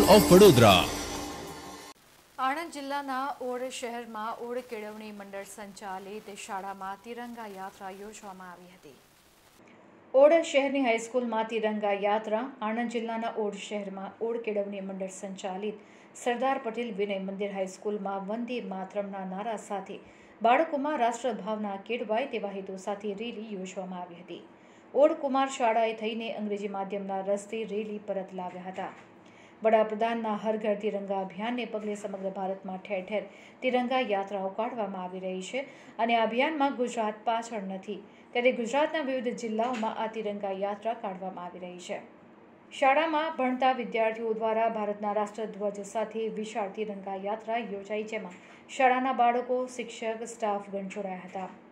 Of Vadodara. Anand જિલ્લાના odd શહેરમાં odd કેળવણી મંડળ સંચાલિત શાળામાં તિરંગા યાત્રા યોજવામાં આવી હતી. ઓડ શહેરની હાઈસ્કૂલમાં તિરંગા યાત્રા આણંદ જિલ્લાના ઓડ શહેરમાં ઓડ કેળવણી મંડળ સંચાલિત સરદાર પટેલ વિનય મંદિર હાઈસ્કૂલમાં વંદે માતરમના નારા સાથે બાળકોમાં રાષ્ટ્રભાવના કેળવાય તેવા હેતુ સાથે રેલી યોજવામાં આવી હતી. ઓડ કુમાર શાળાએ થઈને અંગ્રેજી માધ્યમના રસ્તે રેલી પરત લાવ્યા હતા. વડાપ્રધાનના હર ઘર તિરંગા અભિયાનને પગલે સમગ્ર ભારતમાં ઠેર ઠેર તિરંગા યાત્રાઓ કાઢવામાં આવી રહી છે અને આ અભિયાનમાં ગુજરાત પાછળ નથી. ત્યારે ગુજરાતના વિવિધ જિલ્લાઓમાં આ તિરંગા યાત્રા કાઢવામાં આવી રહી છે. શાળામાં ભણતા વિદ્યાર્થીઓ દ્વારા ભારતના રાષ્ટ્રધ્વજ સાથે વિશાળ તિરંગા યાત્રા યોજાઈ, જેમાં શાળાના બાળકો, શિક્ષક, સ્ટાફગણ જોડાયા હતા.